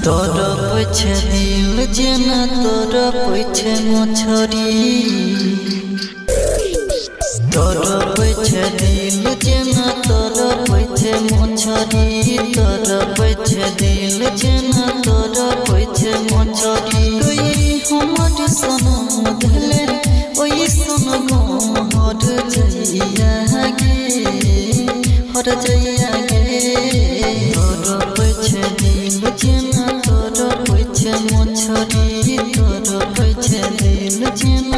तोर पछे दिल जेना तोर पछे मछरी तोर पछे दिल जेना तोर पछे मछरी तोर पछे दिल जेना तोर पछे मछरी कोई हमर सनम धले ओई सन हर जइया गे तोर पछे दिल जेना तोर पछे मछरी तोर पछे दिल जेना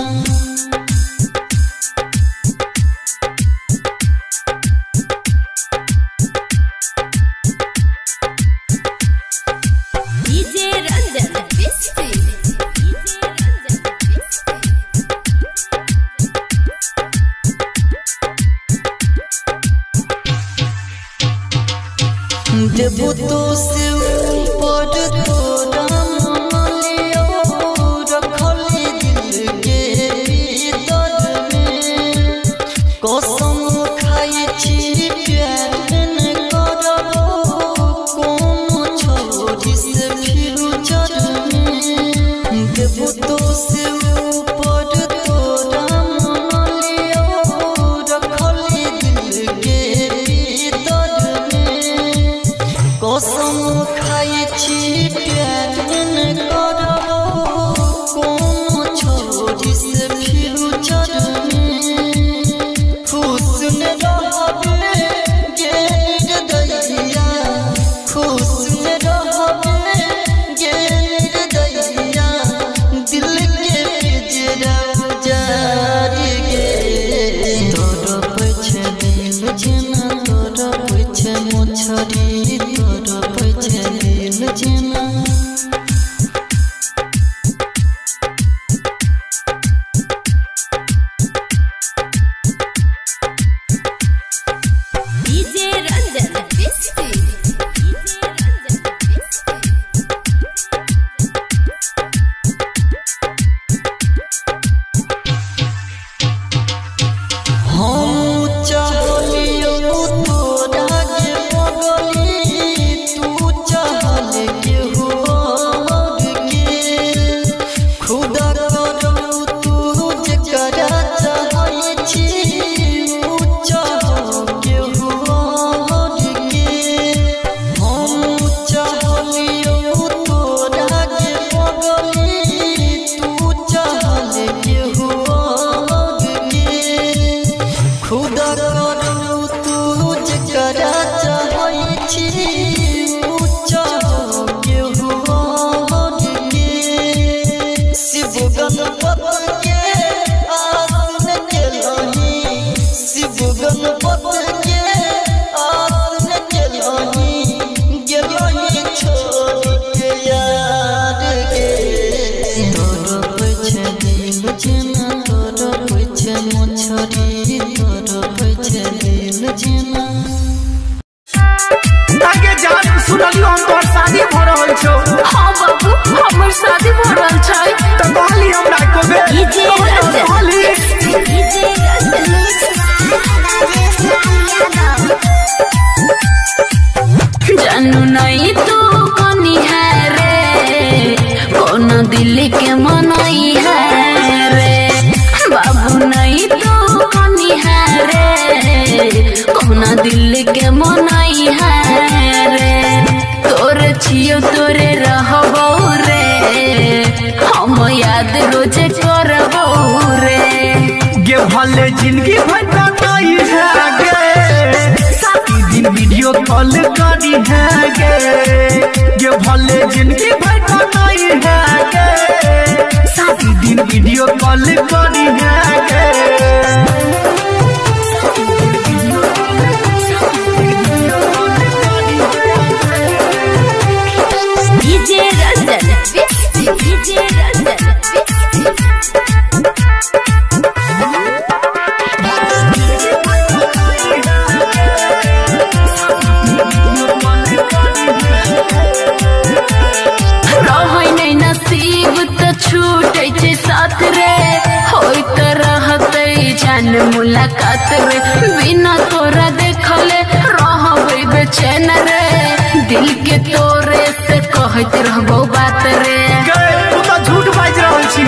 देबो तो से ऊपर तोरा मालियो रखली दिल के भीतर में कसम खाई छी प्यार न करबो कोनो छोरी से फ्यूचर में देबो तो से ऊपर तोरा मालियो रखली दिल के कसम खाई छी प्यार न करबो कोनो छोरी से फ्यूचर में खुश न रहबे गे निर्दयिया खुश न रहबे गे निर्दयिया दिल के पिंजरा उजाड़ गे तोर पछे दिल जेना तोर पछे मछरी तोर पछे दिल जेना जानू नहीं तू कौनी है रे कोनो दिल के मनई है रे बाबू नहीं तू कौनी है रे कोनो दिल के मनई है रे तोरे छियो तोरे रहबो रे हम याद रोज करबो रे गे भले जिंदगी भर नहीं है गे दिन वीडियो कॉल करी है गे भले जिंदगी भर नहीं है गे साथी दिन वीडियो कॉल करी है गे डीजे रंजन डीजे रंजन साथ रे होई तो रहते जान मुलाकात रे बिना तोरा देखले रहबे बेचैन रे दिल के तोरे से कह कहते रहबो बात रे तू तो झूठ बाज रहल छी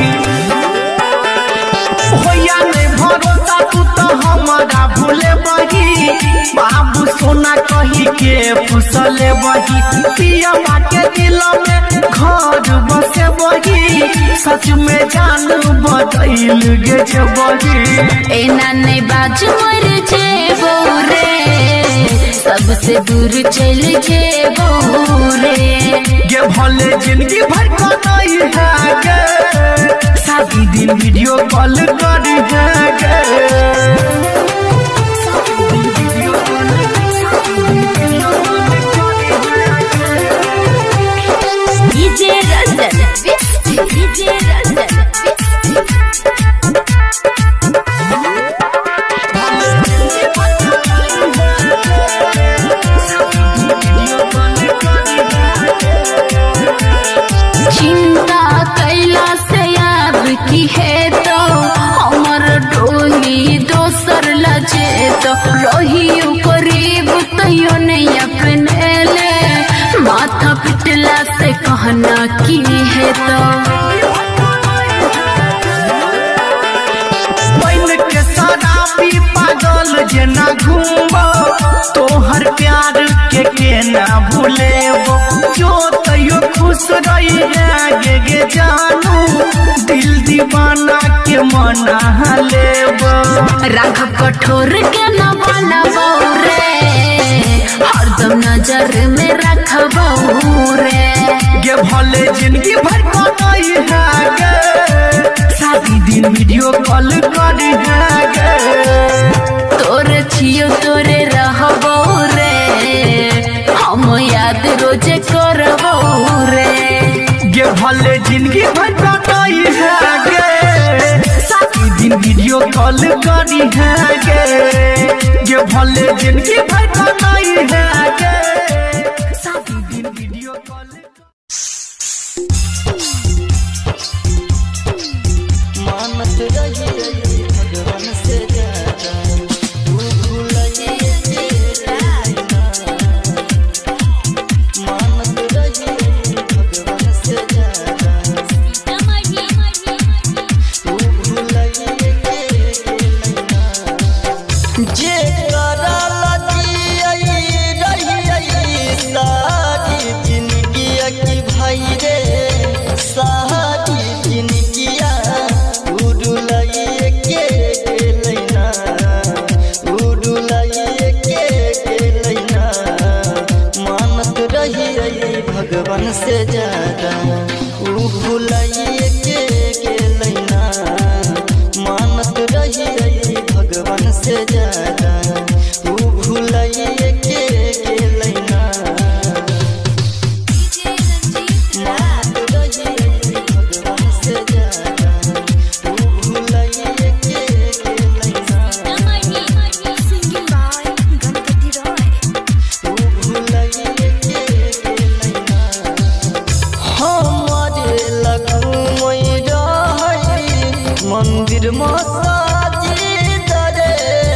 होया नहीं भरोसा तू तो हमारा भूले बही बाबू सोना कही के फुसले बही पिया के दिल में घर बसे बही सच में जान बदल गे बही एना नहीं बाज मर जेबो रे सबसे दूर चल जेबो रे गे भले जिंदगी भर का नहीं है गे शादी दिन वीडियो कॉल करी है गे डीजे रंजन डीजे रंजन चिंता कैला से याद की है तो हमर डोली दोसर लजे तो रही करीब तैयो नहीं अपने ले माथा पिटला से कहना की है तो बन के शराबी पागल जना घूमबो तोहर प्यार के ना भूलेबो जो तैयो खुश रही है गे जानू दिल दीवाना के मना लेबो राघव कठोर के न बनबो रे हरदम नजर में रखबो रे गे भले जिंदगी भर का नहीं है गे शादी दिन वीडियो कॉल करी है गे तोरे छियो तोरे रहबो रे हम याद रोज करबो रे गे भले जिंदगी भर का नहीं है गे शादी दिन वीडियो कॉल करी है गे भले जिंदगी भर का नहीं है गे शादी दिन वीडियो कॉल मानत रही भगवान से ज्यादा तू भूलिए मानत रही भगवान से ज्यादा तू भूलिए जे करला रही सारी जिंदगी की भाई रे सारी जिंदगिया उड़ुलाइए के लैना उड़ुलाइए के लैना मानत रही भगवान से ज्यादा ऊ भुलाइए के लैना मानत रही भगवान से ज्यादा ऊ भुलाइए के लैना मानत रही भगवान से ज्यादा ऊ भुलाइए के लैना ऊ भुलाइए के लैना हमारे लगुमई रही मंदिर मसाजिद रे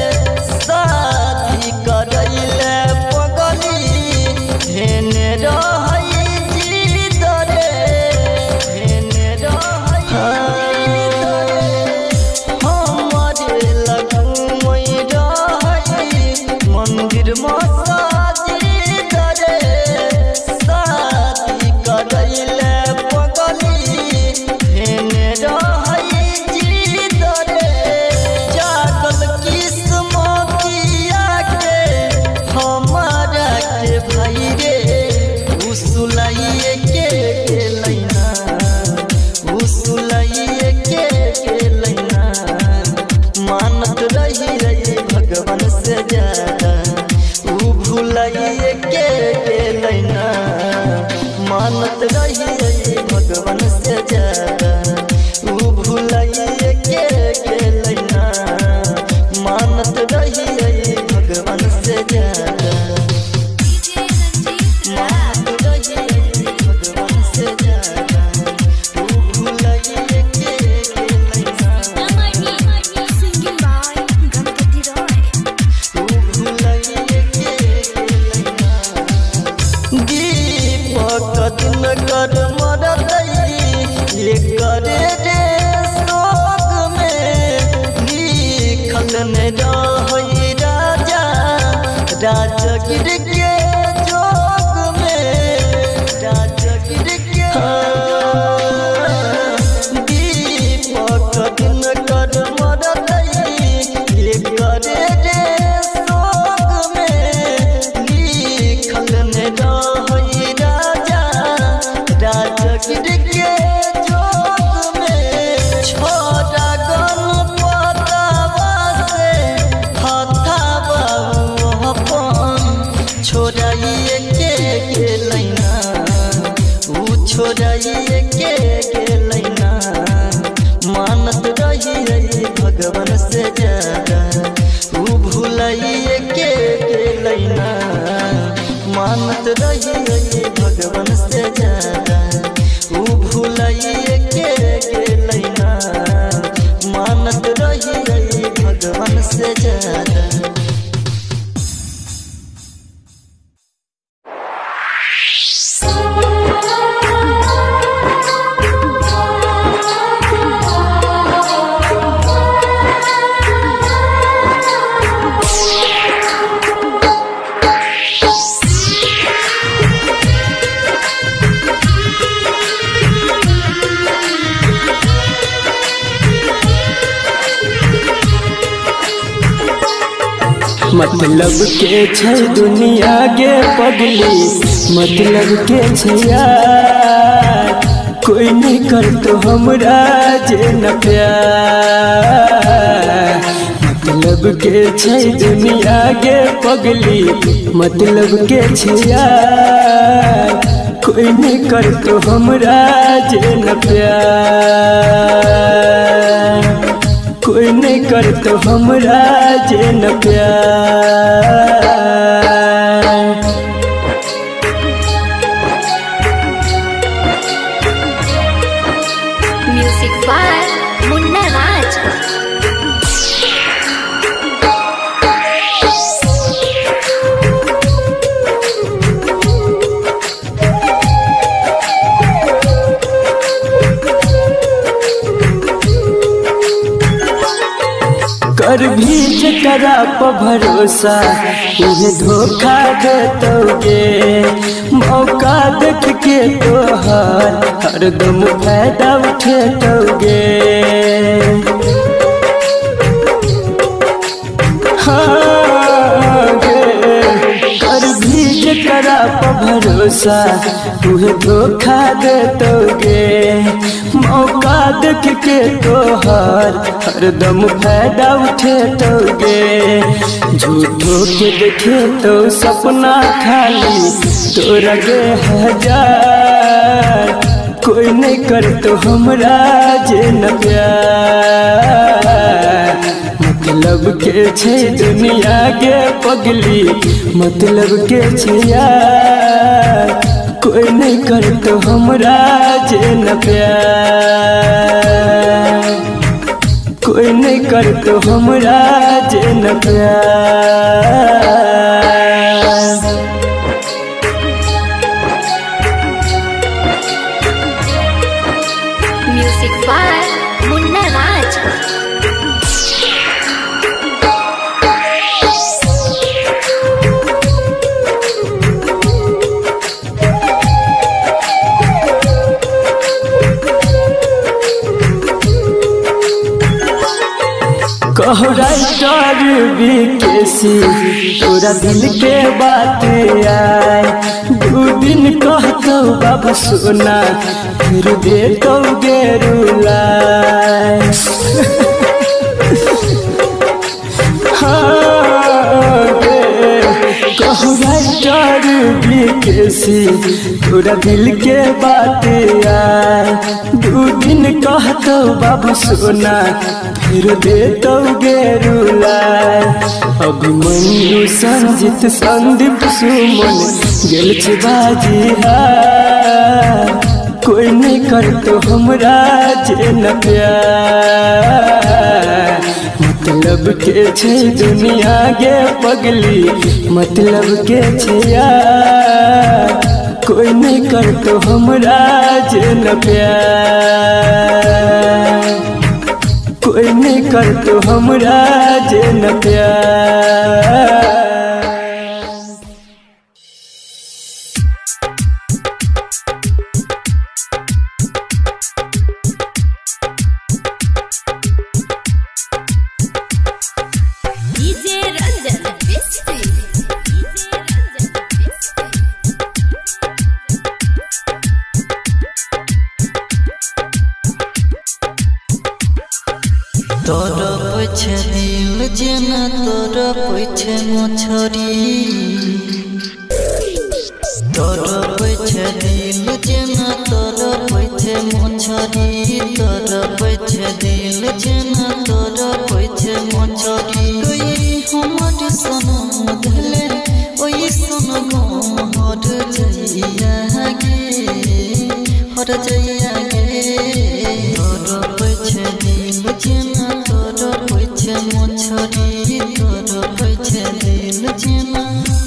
शादी करैले पगली हेने रही जिद रे हेने रही हमारे लगुमई रही मंदिर मसाजिद रे शादी करैले पगली हेने रही जिद रे जागल किस्मतिया के हमारा के भाई रे उसुलाइए के लैना उसुलाइए के लैना मानत रही भगवान से ज्यादा ऊ भुलाइए के लैना मानत रही भगवान से ज्यादा ऊ भुलाइए के लैना मानत रही भगवान से ज्यादा मानत रही भगवान से ज्यादा ऊ भुलाइए के लैना ऊ लिखल रही राजा राजगिर के जोग में राजगिर के दीपक दिन कर मरतई करे रे सोग में लिखल रही राजा राजगिर के जोग में छोड़ा गन पतावा से हथावा अपन छोड़ाइए के लैना ऊ छोड़ाइए के लैना मानत रही भगवान से ज्यादा ऊ भूलाइए के लैना मानत रही भगवान से ज्यादा ऊ भूलाइए के लैना मानत रही भगवान से ज्यादा। मतलब के छै दुनिया गे पगली मतलब के छै यार कोई नहीं कर तो हमरा जे न प्यार मतलब के छै दुनिया गे पगली मतलब के छै यार कोई नहीं कर तो हमरा जे न प्यार कोई नहीं कर तो हमरा जे न प्यार। Music by Munna Raj. कर भी जकरा पर भरोसा उन्हें धोखा देतोगे मौका देख के तोहार हरदम फायदा उठेतोगे। हाँ कर भी जकरा पर भरोसा उन्हें धोखा देतोगे मौका देख के तोहार हरदम फायदा उठेतोगे। झूठो के देखे तो सपना खाली तोरा गे हजार कोई नहीं कर तो हमरा जे न प्यार मतलब के छै दुनिया गे पगली मतलब के छै यार कोई नहीं कर तो हमरा जे न प्यार कोई नहीं कर तो हमरा जे न प्यार। Music by Munna Raj. कहो राइटर बीकेसी तोरा दिल के बात आए दू दिन कहतो बाबू सोना फिर दे तो गेरुलाए। कहो राइटर बीकेसी तोरा दिल के बात आए दू दिन कहतो बाबू सोना फिर दे तो गेरुलाए। अभिमन्यु संजित संदीप सुमन गेल छै बाजी हार कोई नहीं कर तो हमरा जे न प्यार मतलब के छै दुनिया गे पगली मतलब के छै यार कोई नहीं कर तो हमरा जे न प्यार कोई नहीं कर तो हमरा जे न प्यार। तोर पछे दिल जेना तोर पछे मछरी तोर पछे दिल जेना तोर पछे मछरी तोर पछे दिल जेना तोर पछे मछरी कोई हमर सनम धले ओई सन हर जइया गे तोर पछे दिल जेना मछरी तोर पछे दिल जेना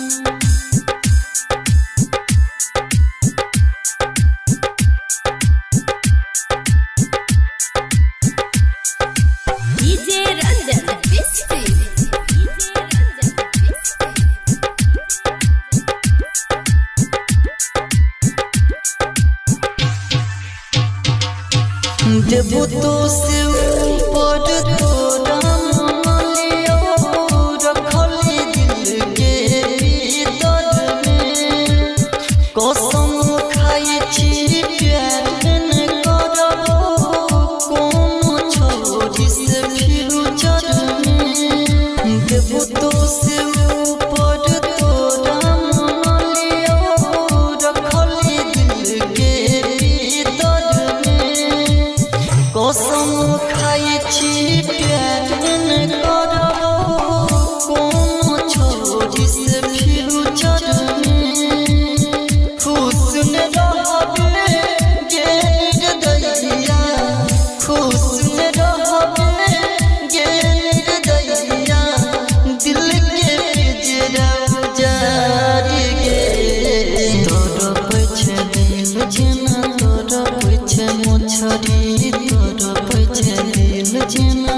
देबो तो से ऊपर तोरा मालियो रखली दिल के भीतर में कसम खाई छी प्यार न करबो कोन छोड़ी से फ्यूचर में देबो तो से ऊपर तोरा मालियो रखली दिल के भीतर में कसम खाई छी प्यार न करबो कोन छोड़ी से फ्यूचर में खुश न रहबे गे दैया खुश न रहबे गे दैया दिल के पिंजरा जारी गे तोर पछे दिल जेना तोर पछे मछरी तोर पछे दिल जेना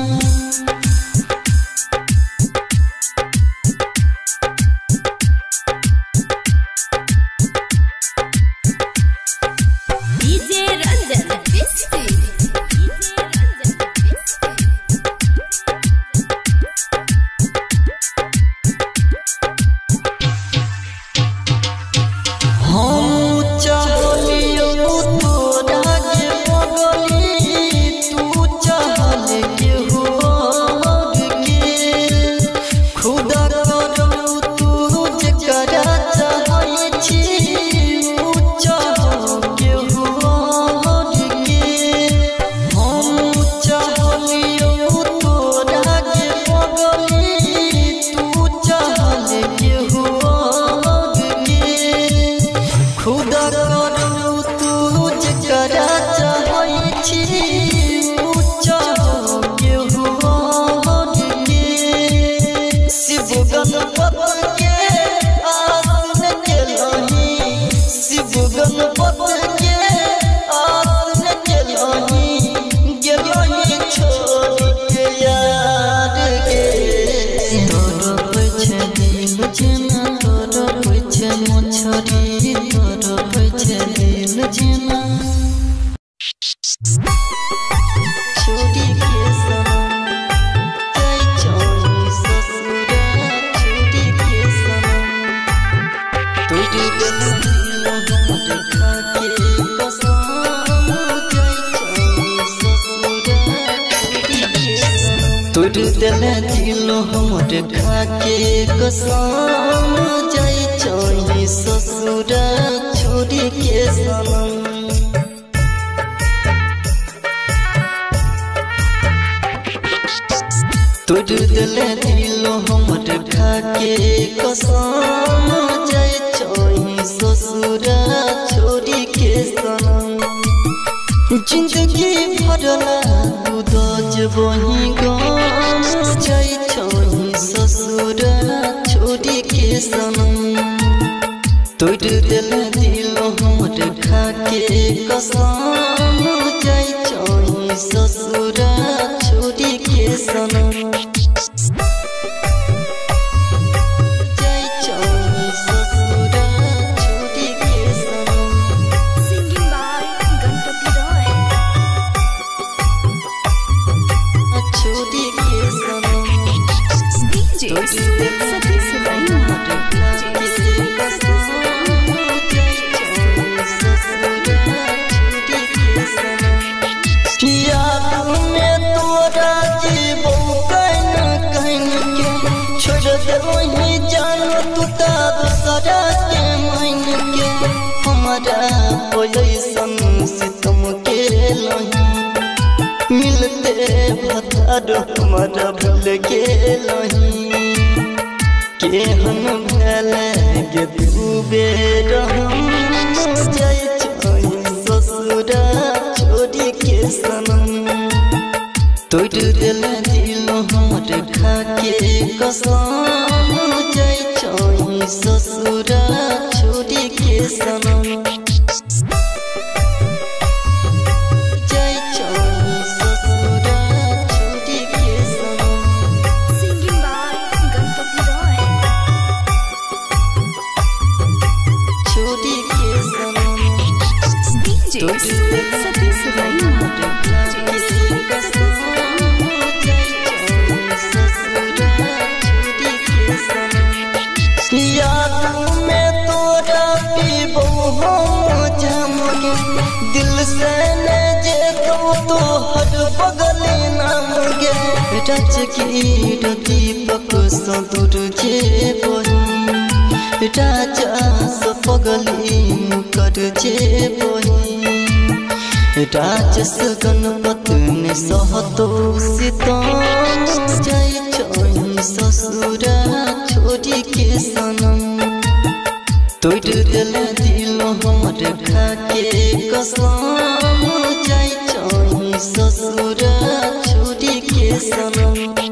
तोड़ देले दिल हमर खाके कसम जाई चोई ससुरा छोड़ी के सनम तोड़ देले दिल हमर खाके कसम जाई चोई ससुरा छोड़ी के सनम जिंदगी भरला दूध वही गम जाई छोई ससुरा छोड़ी के सनम तोड़ देले दिल हमर खाके कसम जाई छोई ससुरा छोड़ी मिलते भतारो हमारा भूल गेलही केहन भेले गे डूबे रहम जाय ससुरा छोड़ी के सनम तोड़ दिल दिल हमर खाके कसम जाय ससुरा छोड़ी के सनम राज की दीपक सदुर जे बही राजा सपगली मुकर जे बही राज गणपत ने सहतो सीतम जाय ससुरा छोड़ी के सनम तोड़ दिल दिल हमर खाके कसम जाय ससुरा छोड़ी के सनम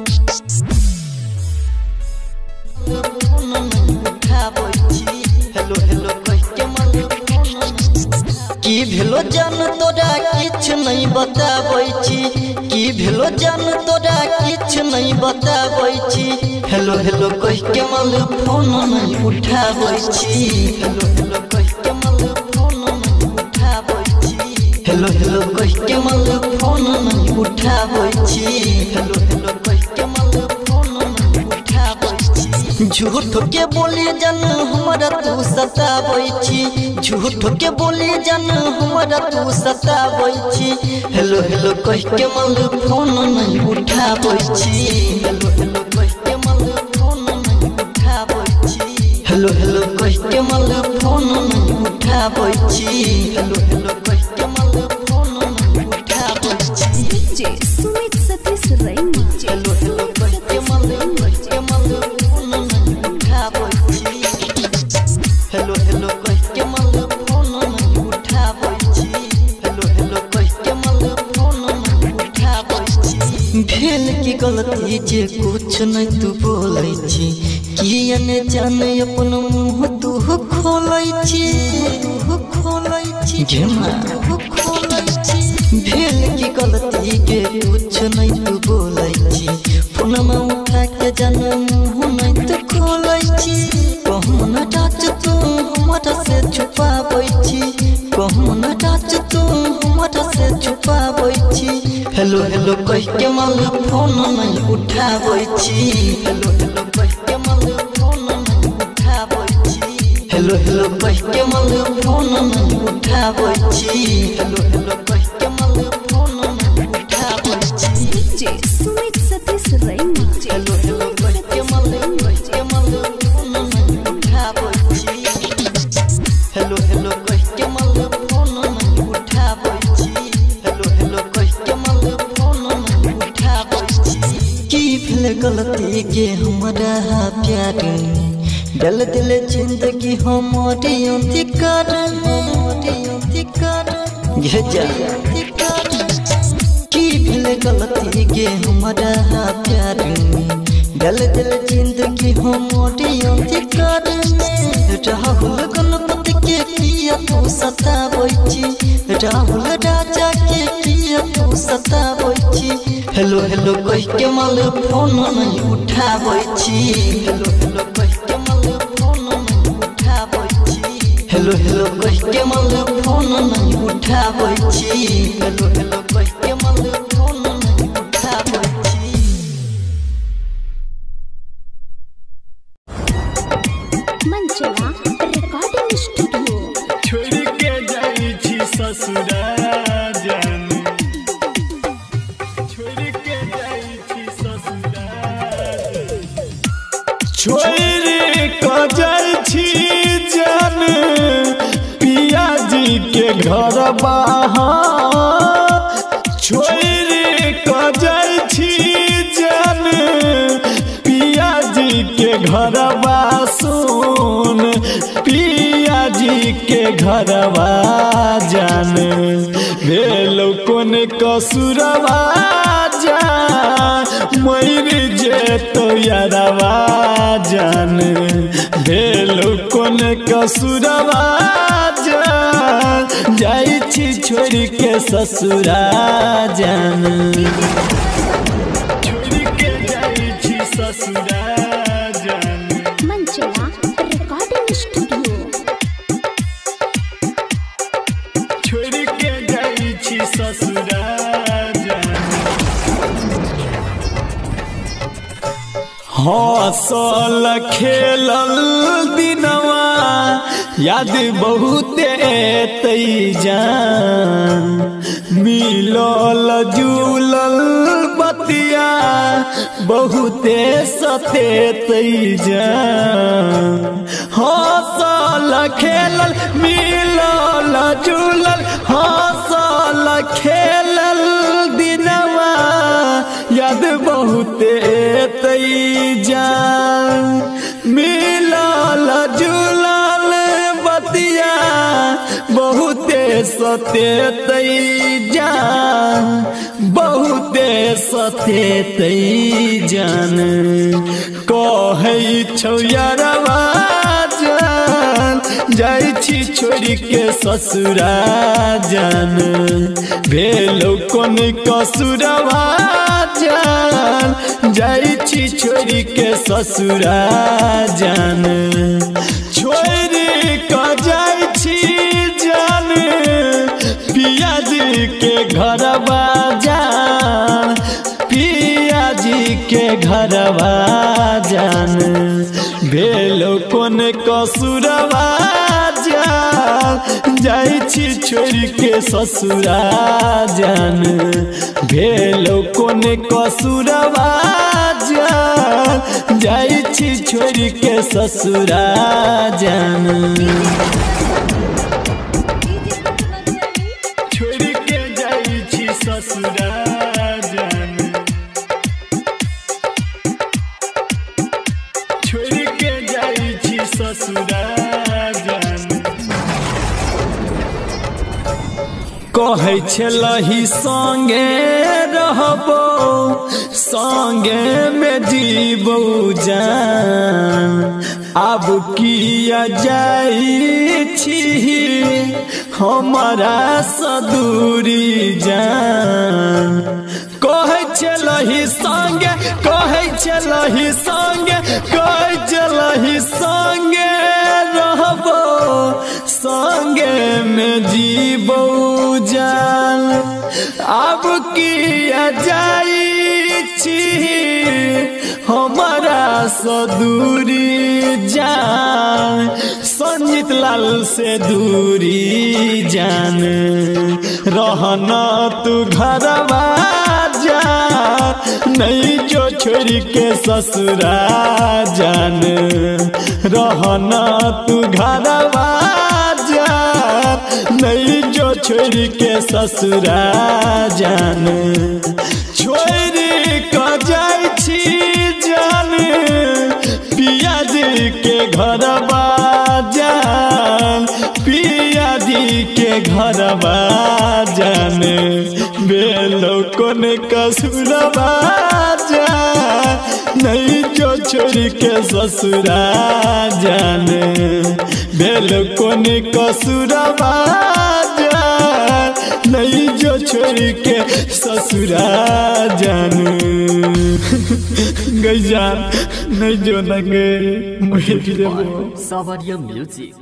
हेलो हेलो कह के मन की भेलो जान तोरा किछ नहीं बताबै छी की भेलो जान तोरा किछ नहीं बताबै छी हेलो हेलो कह के मन फोन नहीं उठाबै छी हेलो हेलो कह के मन फोन नहीं उठाबै छी हेलो हेलो कह के मन फोन नहीं उठाबै छी हेलो हेलो कह के मन फोन नहीं उठाबै छी झूठ के बोले जन हमरा तू सताबै छी झूठ के बोले जन हमरा तू सताबै छी हेलो हेलो कह के मन फोन नहीं उठाबै छी हेलो हेलो कह के मन फोन नहीं उठाबै छी हेलो हेलो कह के मन फोन नहीं उठाबै छी हेलो हेलो कह के मन फोन नहीं उठाबै छी जे सुमित सतीश रैना हेलो हेलो कह के मन फोन नहीं उठाबै छी हेलो हेलो कह के मन फोन नहीं उठाबै छी हेलो हेलो कह के मन फोन नहीं उठाबै छी भेल की गलती जे कुछ नहीं तू बोलै छी किया ने जाने अपन मुंह तू खोलै छी घेमा खोलै छी भेल की गलती के कुछ नहीं तू बोलै छी फोनमा उठा के जाने मुंह नहीं तू खोलै छी कहूँ न टाच तू हमरा से छुपाबै छी कहूँ न टाच तू हमरा से छुपाबै छी हेलो हेलो कह के मन फोन नहीं उठाबै छी हेलो हेलो कह के मन फोन नहीं उठाबै छी हेलो हेलो कह के मन फोन नहीं उठाबै छी हेलो हेलो कह के मन फोन नहीं उठाबै छी जे सुमित सतीश रैना हेलो हेलो कह के मन फोन नहीं उठाबै छी हेलो हेलो कह के मन फोन नहीं उठाबै छी हेलो हेलो कह के मन फोन नहीं उठाबै छी की भेल गलती के हमरा प्यार डल दिल जिंदगी हमारे अधिकार घेजा की भेल गलती के हमरा प्यार डल दिल जिंदगी हमारे अधिकार राहुल गणपति के किया तू सताबै छी राहुल राजा के किया तू सताबै छी हेलो हेलो कह के मन फोन नहीं उठाबै छी हेलो हेलो कह के मन फोन नहीं उठाबै छी हेलो हेलो कह के मन फोन नहीं उठाबै छी हेलो हेलो कह के मन फोन नहीं उठाबै छी मंचला रिकॉर्डिंग स्टूडियो। छोड़ के जाई छी ससुरा जान, छोड़ के जाई छी ससुरा, छोड़ के जाई छी जान पिया जी के घर बाहर, छोड़ के जाई छी जान पिया जी के घर सुन, पिया जी के घरवा जान भेलो कोन कसुरवा जान मर जे तो यारवा जान भेलो कोन कसुरवा जान जाई छी छोड़ के ससुरा जान, छोड़ के जाई छी ससुरा मंचला रिकॉर्डिंग स्टूडियो। छोड़ के जाई छी ससुरा हसल खेलल दिनवा याद बहुते तई जान, मिलल जुलल बतिया बहुते सते तई जान, हसल खेलल मिलल जुलल हसल खेलल दिनवा याद बहुते तई जान, मिलल जुलल बतिया बहुते सते तई जान, बहुते सते तई जान कहै छौ यारवा जान जाई छी छोड़ के ससुरा जान भेलो कोन कसुरवा जान जाई छी छोड़ के ससुरा जान, छोड़ के जाई छी जान पिया जी के घरवा जान, पिया जी के घरवा जान भेलो कोन कसुरवा जान जाई छी छोड़ के ससुरा जान भेलो कोन कसुरवा जान जाई छी छोड़ के ससुरा जान, छोड़ के जाई छी ससुरा जान, छोड़ के जाई छी ससुरा जान कहै छलही संगे रहबो संगे में जीबो जान, आब किया जाई छी हमारा सदूरी जान, कहै छलही संगे कहै छलही संगे कहै छलही संगे रहबो संगे में जीबो जान, अब किया जाई छी हमारा सदूरी जान, संजीत लाल से दूरी जान रहना तू घरवा जान नहीं जो छोड़ के ससुरा जान, रहना तू घरवा जान नहीं जो छोड़ के ससुरा जान, छोड़ के जाई छी जान पिया जी के घरवा जान, पिया जी के घरवा जान बेलो कोन कसुरवा जान नहीं जो छोड़ के ससुरा जान बेलो कोन कसुरवा जान नहीं जो छोड़ के ससुरा जान गई जान नहीं जो नगे मुझे सावरिया म्यूजिक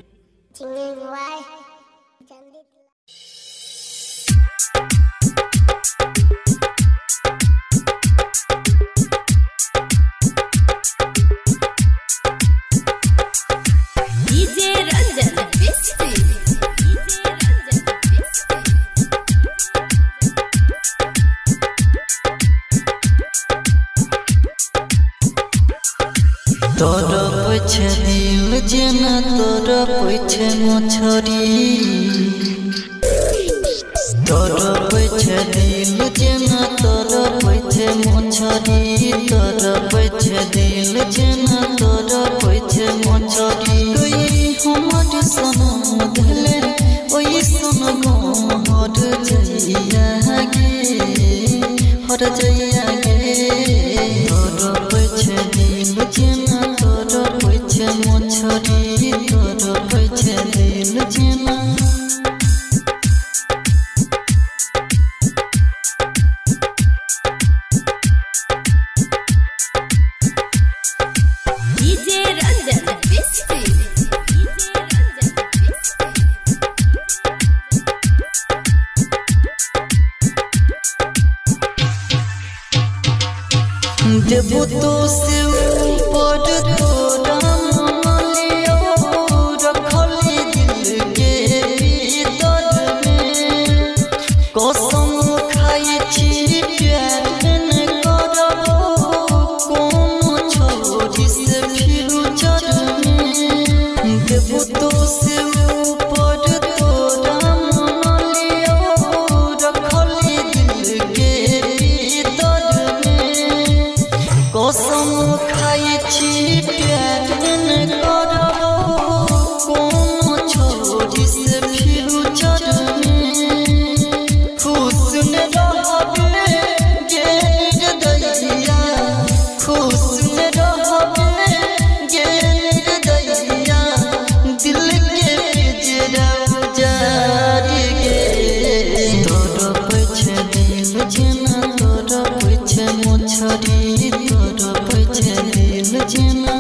तोरा पछे दिल जेना तोरा पछे मछरी तोरा पछे दिल जेना तोरा पछे मछरी तोरा पछे दिल जेना तोरा पछे मछरी कोई हमर सनम धले ओई सनम हर जइया गे तोरा पछे दिल जेना तोरा पछे मछरी तोरा पछे दिल जेना देबो तो से ऊपर तोरा मनलियो रखली दिल के भीतर में कसम खाई छी प्यार न करबो कोनो छोरी से फ्यूचर में देबो तो से ऊपर तोरा मनलियो रखली दिल के भीतर कसम खाई छी प्यार न करबो कोनो छोरी से फ्यूचर में खुश न रहबे गे निर्दयिया खुश न रहबे गे निर्दयिया दिल के पिंजरा जारी गे तोरा पछे दिल जेना तोरा पछे मछरी तोरा पछे दिल जेना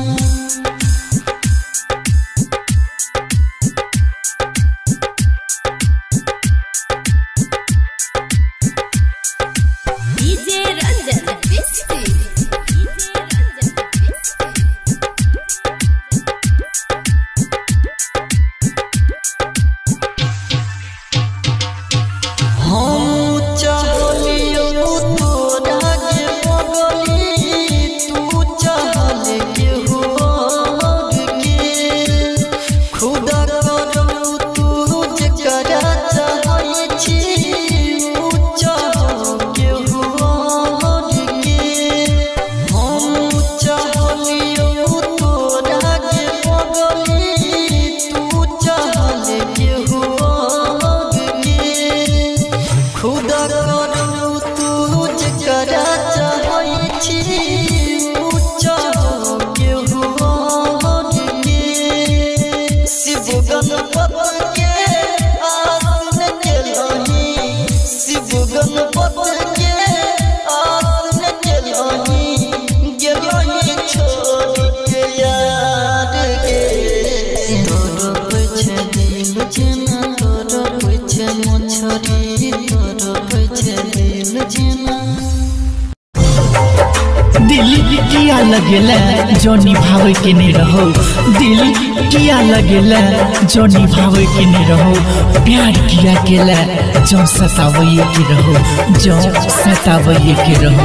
किया लगेला जो निभावे के नहीं रहो दिल किया लगेला जो निभावे के नहीं रहो प्यार किया केला जो सतावे के रहो जो सतावे के रहो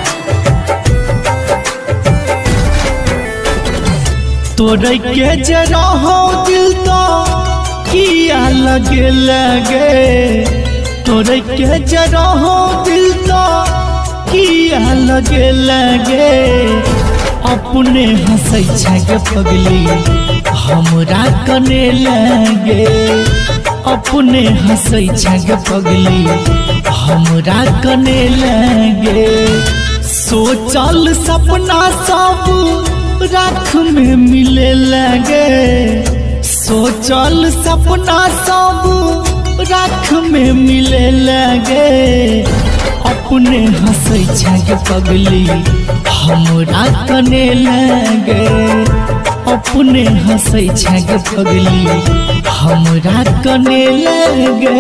तोरे के जरा हो दिल तो किया लगेला गे तोरे के जरा हो दिल तो किया लगे अपने हंसै छे पगली हमरा कने लगे अपने हंसै छे पगली हमरा कने लगे सोचल सपना सब राख में मिले लगे सोचल सपना सब राख में मिले लगे अपने हंसै छे पगली हमरा कने लगे अपने हंसै छे पगली हमरा कने लगे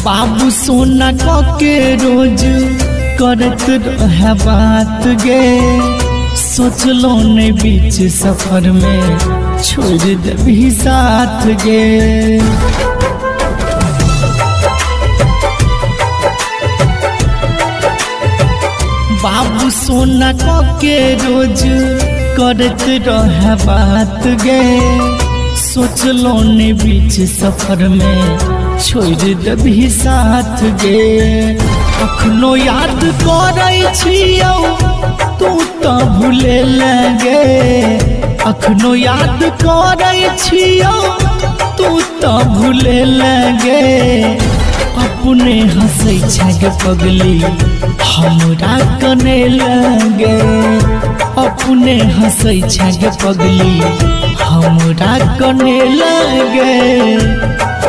बाबू सोना के रोज करत रहे बात गे, सोचलो ने बीच सफर में छोड़ देबी साथ गे। बाबू सोना के रोज करत रहे बात गे, सोचलो ने बीच सफर में छोड़ देबी साथ गे। अखनो याद करै छियौ तू तो भूले लगे, अखनो याद करै छियौ तू तो भूले लगे। अपने हंसै छै पगली हमरा कने लगे, अपने हंसै छै पगली हमरा कने लगे।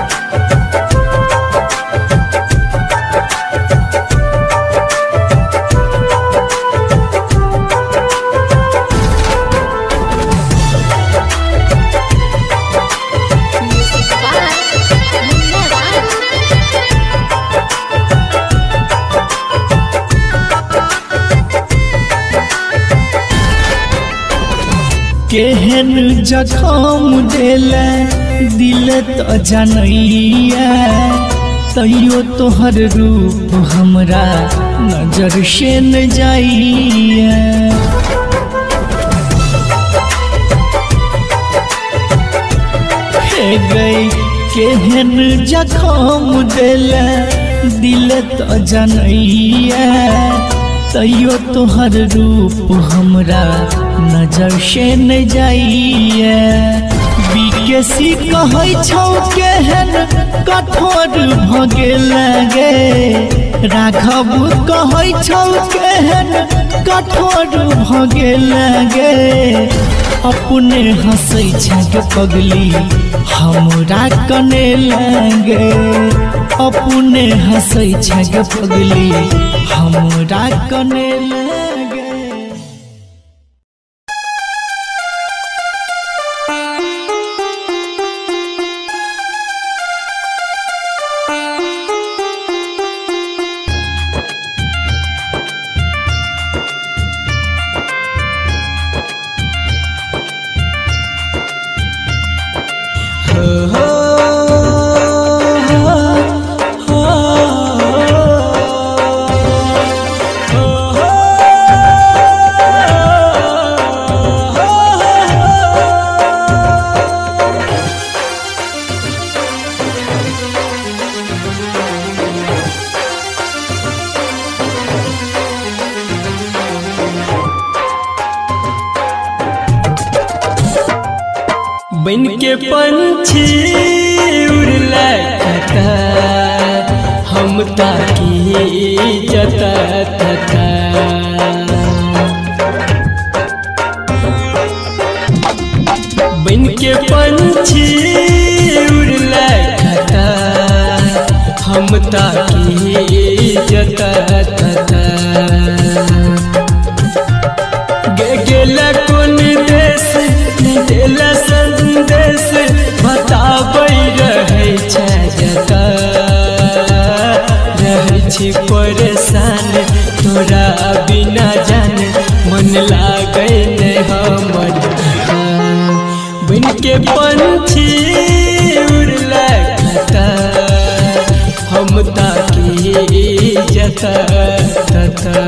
केहन जखम देले दिल तो जनैया, तैयो तोहर रूप हमरा नजर से न जाइया। हे गई केहन जखम देले दिल तो जनैया, तैयो तोहर रूप हमरा नजर से न जाइए। बीकेसी कहै छौ केहन कठोर भगे लगे, राघव कहै छौ केहन कठोर भगे लगे। अपने हंसै छै पगली हमरा कने लगे, अपने हंसै छै पगली हमरा कने लगे। बन के पंछी उड़ला कता, हम ताकी जता तता। बन के पंछी उड़ला कता, हम ताकी जता तता। गेला कोन देश देला संदेश बताबै रहै छै जता। रहै छी परेशान तोरा बिना जान, मन लागै नै हमर। बन के पंछी उड़ला कता, हम ताकी जता तता।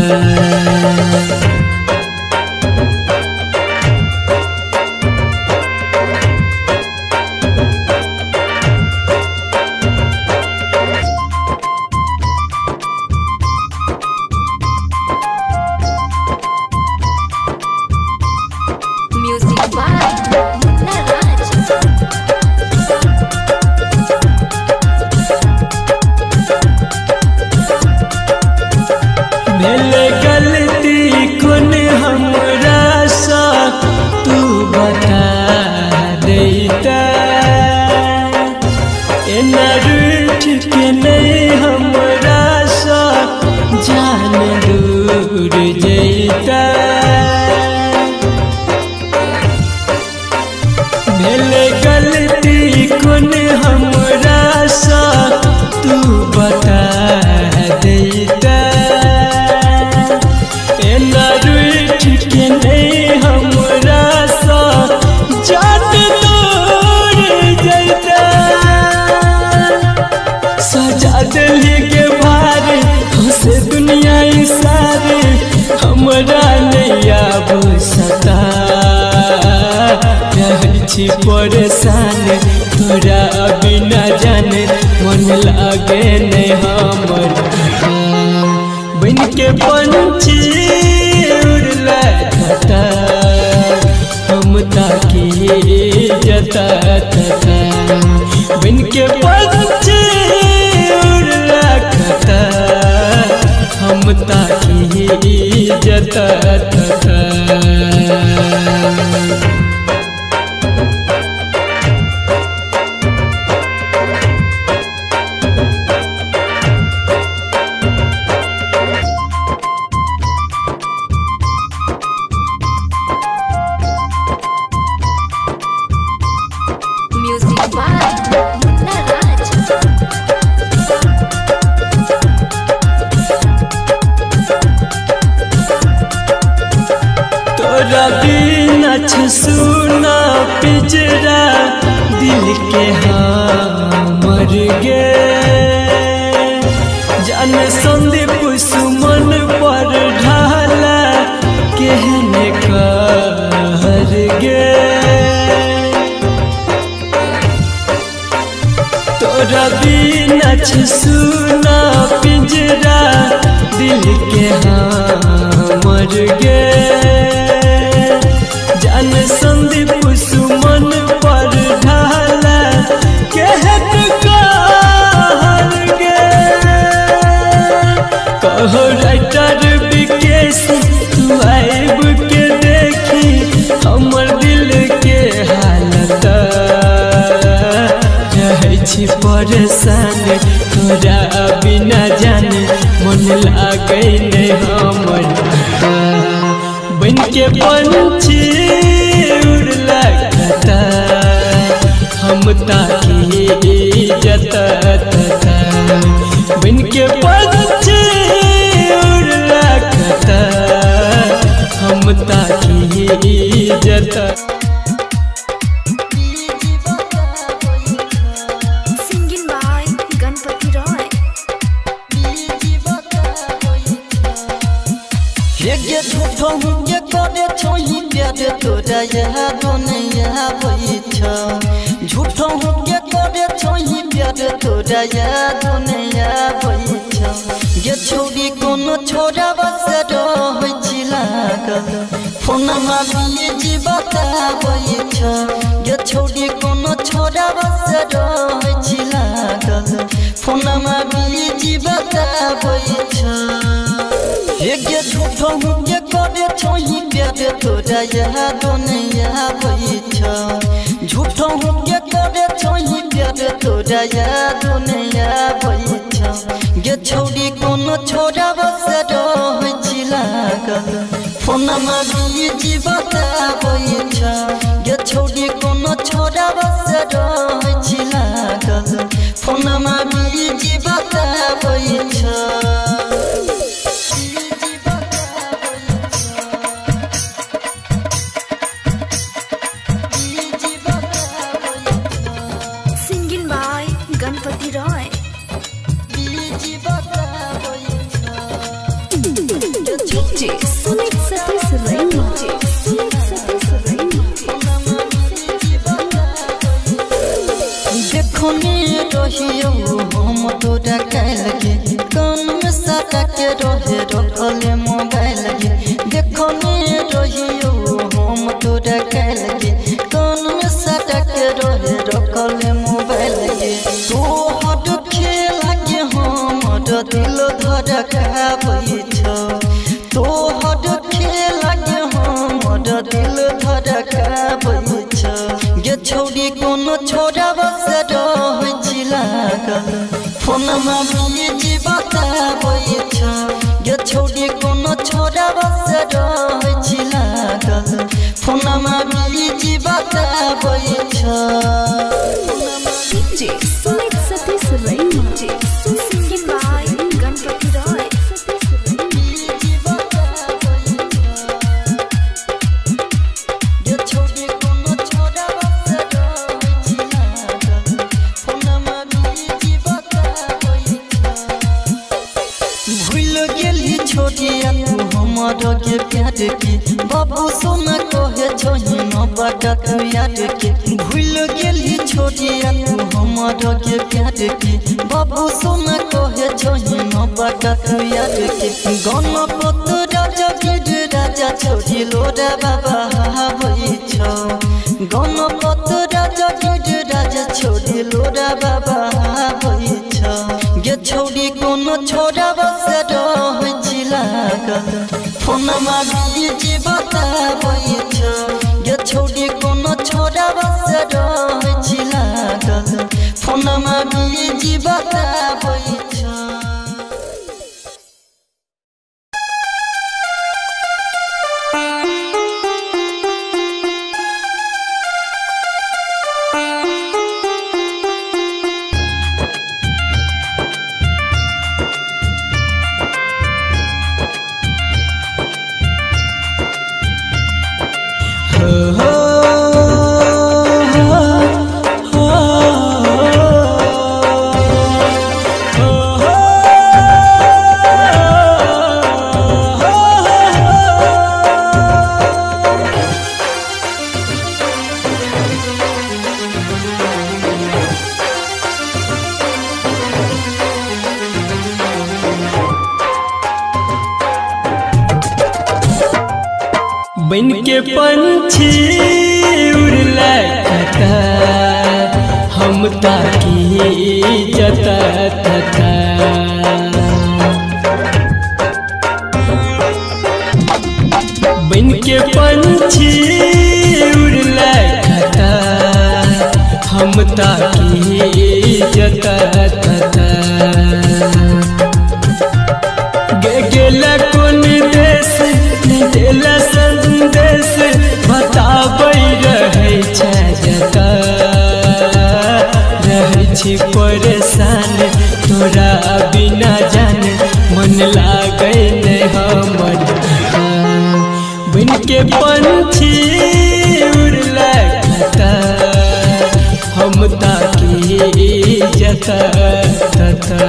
भेले गलती कोन हमरा सा तू बता देता। एना रूठ के नहीं हमरा सा जान दूर जैता। भेले गलती कोन हमरा सा तू बता देता एना रूठ के नहीं हमरा सा जान तोड़ जैता सजा दिली के भारे हंसे दुनिया सारे हमरा नैया बसता छी परेशान तोरा बिना जाने मन लागे नहीं हमर बन के पंछी उड़ला खाता हम ताकि जता तता बन के पंछी उड़ला खाता हम ताकि जता तता तोरा बिना सुना पिजरा दिल के मर गे जान संदीप सुमन पर ढाला कहने कहर गे तोरा बिना सुना पिंजरा दिल के मर गे जान संदीप सुमन पर ढाला कहत कहर गे कहो राइटर विकेश तू आइब के देखी हमर दिल के हालत रहे छी परेशान तोरा बिना जाने मन लागे नहीं हमर बन के पंछी उड़ला खाता हम ताकि जता तता बन के पंछी उड़ला खाता हम ताकि जता तोरा याद नहीं आबैछ झूठो के करे छोही प्यार तोरा याद नहीं आबैछ गे छोरी कोनो छोरा बस रहै छी लागल फोनमा बीजी बताबैछ गे छोरी कोनो छोरा बस रहै छी लागल फोनमा बीजी बताबैछ गे झूठो के करे छोही प्यार तोरा याद नहीं आबैछ झूठो के करे छोही प्यार तोरा याद नहीं आबैछ गे छौरी कोनो छोरा बस रहै छी लागल फोनमा बीजी बताबैछ गे छौरी कोनो छोरा बस रहै छी लागल फोनमा बीजी बताबैछ हम तोरा कैल गे कान में साटा के रहे रखले मोबाइल गे देखो ने रहियो हम तोरा कैल गे कान में साटा के रहे रखले मोबाइल गे तो हट खेला के हमर दिल धड़काबैछ तो हट खेला के हमर दिल धड़काबैछ गे छौरी कोनो छोरा बस रहै छी लागल फोनमा बीजी बताबैछ गे छौरी कोनो छोरा बस रहै छी लागल फोनमा बीजी बताबैछ DJ Sumit Satish Raymond बटक याद के भूल गेली छोड़िया तू हमारा के प्यार के बाबू सोना कहे छही न बटक याद के गणपत राजा गिर राजा छोड़ी लोरा बाबा हवई छौ गणपत राजा गिर राजा छोड़ी लोरा बाबा हवई छौ गे छोड़ी कोनो छोड़ा बस रह लागल फोनमा बीजी बताबै छ गे छोड़ी कोनो छोड़ा बस रह लागल फोनमा बीजी बताबै छ। बन के पंछी उड़ला कता हम ताकी जता तता बन के पंछी उड़ला कता हम ताकी जता तता गेला कोन देश देला संदेश बताबै रहै छै जता रहै छी परेशान तोरा बिना जान मन लागै नै हमर बन के पंछी उड़ला कता हम ताकी जता तता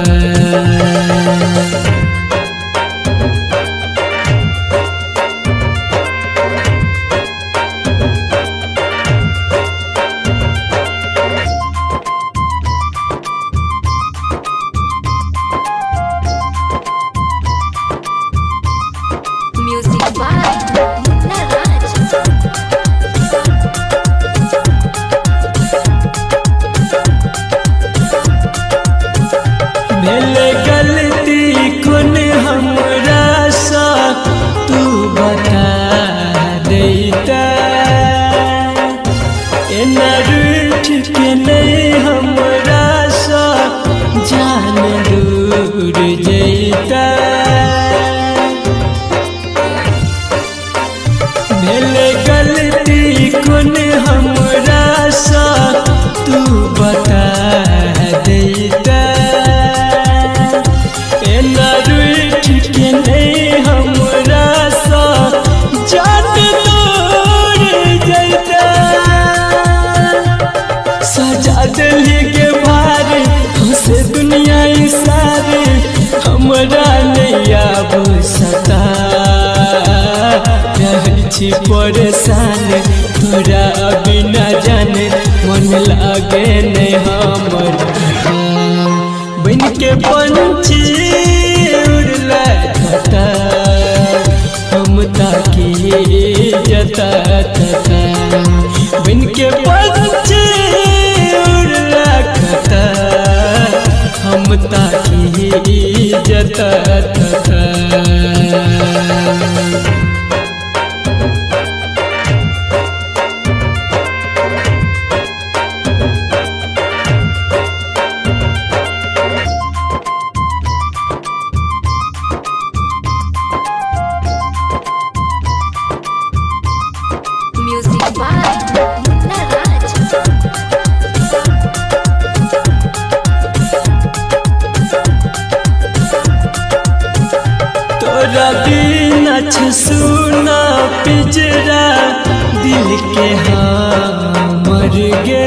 परेशान तोरा बिना जाने मन लागे नै हमर बन के पंछी उड़ला कता हम ताकी जता तता बन के पंछी उड़ला कता हम ताकी जता तता सुना पिजरा दिल के मर गे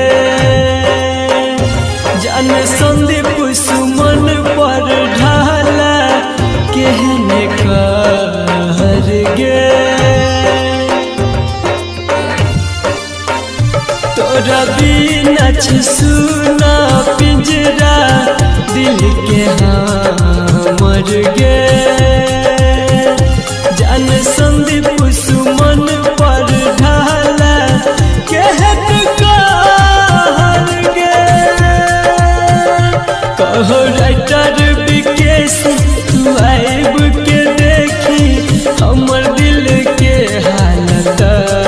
जान संदीप सुमन पर ढाला कहने कहर गे तोरा बिना सुना पिंजरा दिल के मर गे जान संदीप सुमन पर ढाला कहत कहर गे कहो राइटर विकेश तू आइब के देखी हमर दिल के हालत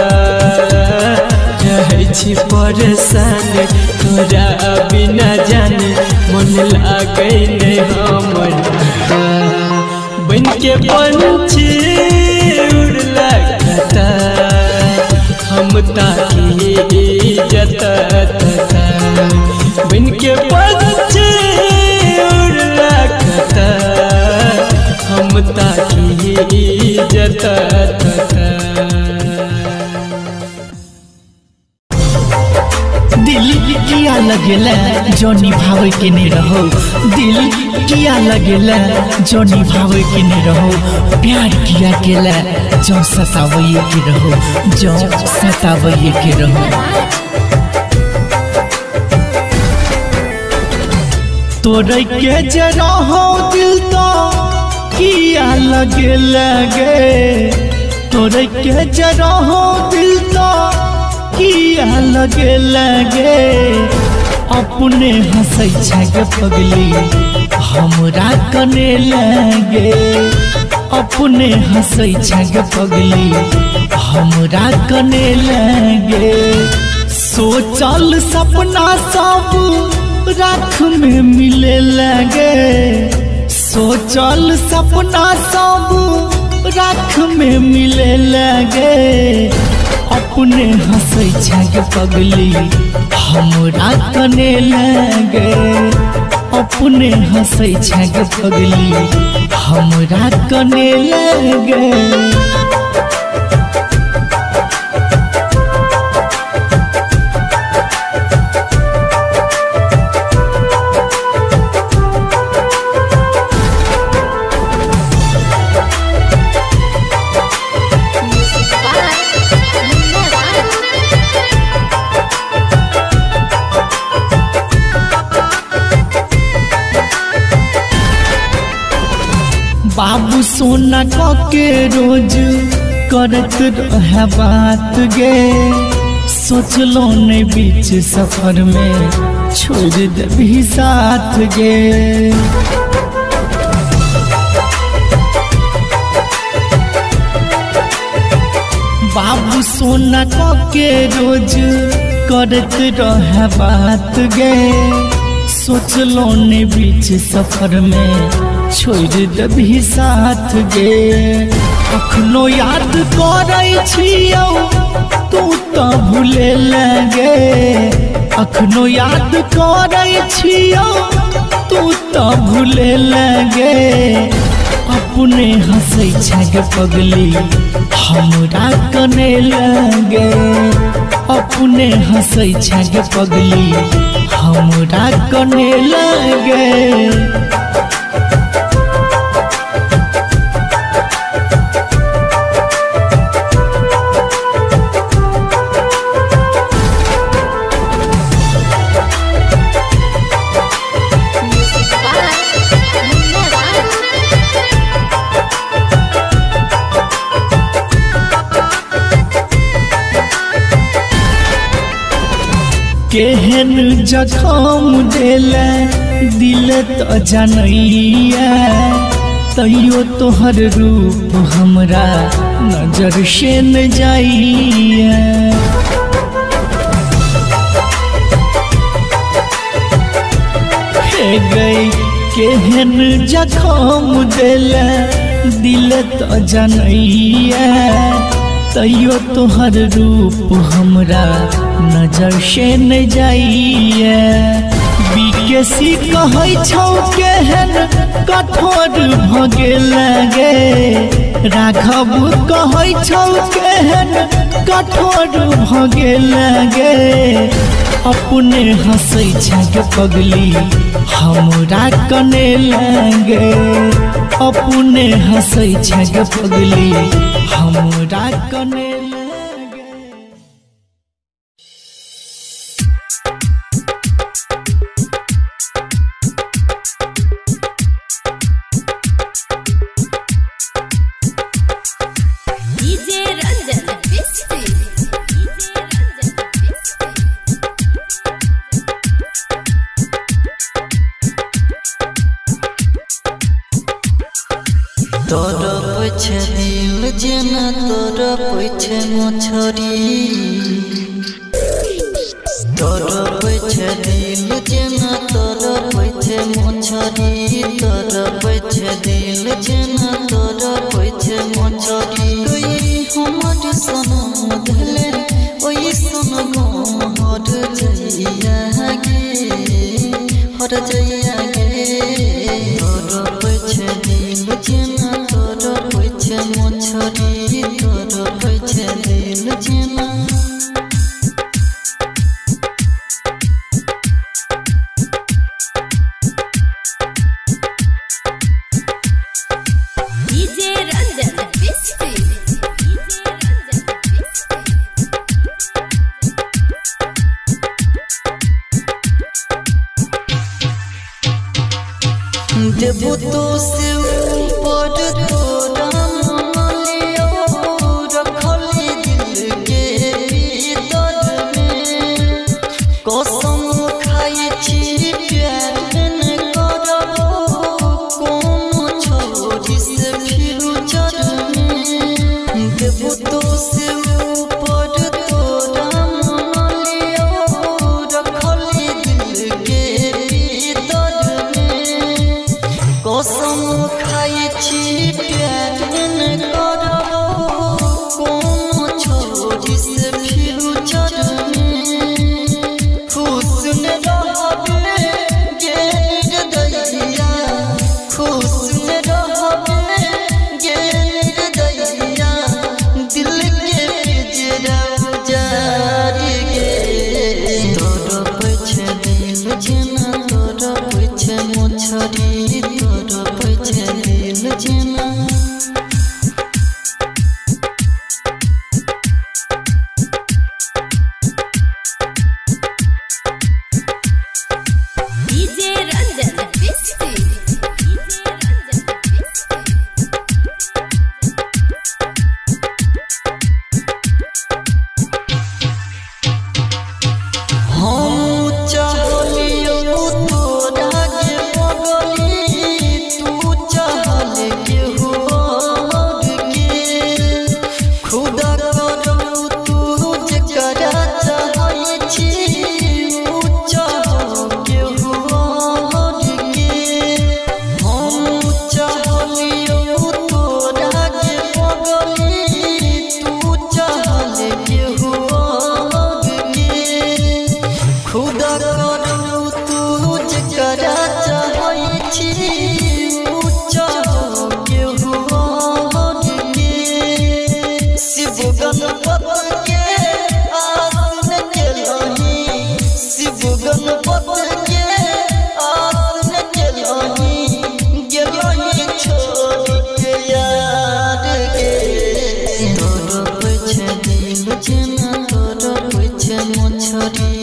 छी परेशान तोरा बिना जाने मन लागे नहीं हमर बन के पंछी उड़ला कता हम ताकी जता बन के पंछी उड़ला कता हम ताकी जता दिल किया लगेला जो निभावे के नहीं रहो दिल किया लगेला जो निभावे के नहीं रहो प्यार किया केला जो सतावे के रहो जो सतावे के रहो तोरे के जरा हो दिल तो किया लगेला गे तोरे के जरा हो दिल तो किया लगे अपने हंसै छे पगली हमरा कने लगे अपने हंसै छे पगली हमरा कने लगे सोचल सपना सब राख में मिले लगे सोचल सपना सब राख में मिले लगे अपने हंसै छे पगली हमरा कने लगे अपने हंसै छे पगली हमरा कने लगे बाबू सोना के रोज करत रहे बात गे सोचलो ने बीच सफर में छोड़ देबी साथ गे बाबू सोना के रोज करत रहे बात गे सोचलो ने बीच सफर में छोड़ देबी साथ गे अखनो याद करै छियौ तू तो भूले लगे अखनो याद करै छियौ तू तो भूले लगे अपने हंसै छे पगली हमरा कने लगे अपने हंसै छे पगली हमरा कने लगे केहन जखम देले दिल तो जनैया तैयो तोहर रूप हमरा नजर से न जाइया हे गई केहन जखम देले दिल तो जनैया तैयो तोहर रूप हमरा नजर से न जाइए बीकेसी कहै छौ केहन कठोर भगे लगे राघव कहै छौ केहन कठोर भगे लगे अपने हंसै छे पगली हमरा कने लगे अपने हंसै छे पगली हमरा कने लगे डीजे रंजन बिस्ती तोर पछे दिल जेना तोर पछे मछरी तोर पछे दिल जेना तोर पछे मछरी तोर पछे दिल जेना तोर पछे मछरी कोई हमर सनम धले ओई सनम हर जइया गे तोर पछे दिल जेना तोर पछे मछरी तोर पछे दिल जेना डीजे रंजन बिस्ती देबो तो से ऊपर तोरा मालियो रखली दिल के भीतर में कसम खाई छी प्यार न करबो कोनो छोरी से फ्यूचर में देबो तो से ऊपर तोरा मालियो रखली दिल के भीतर में कसम खाई छी प्यार न करबो कोनो छोरी से फ्यूचर में खुश न रहबे गे दैया खुश न रहबे गे दैया दिल के पिंजरा उजाड़ गे तोर पछे दिल जेना तोर पछे मछरी तोर पछे दिल जेना डीजे रंजन बिस्ती हम चाहलियो तोरा के बगली तू चाहल के होर के खुदा करू तू जकरा चाहै छी ऊ चाह के होर के हम चाहलियो तोरा के बगली तू चाहल के होर के खुदा करू तू जकरा चाहै छी ऊ चाह के होर के शिव गणपत के आसन केलही शिव गणपत के आसन केलही गेलही छोड़ के यार गे तोर पछे दिल जेना तोर पछे मछरी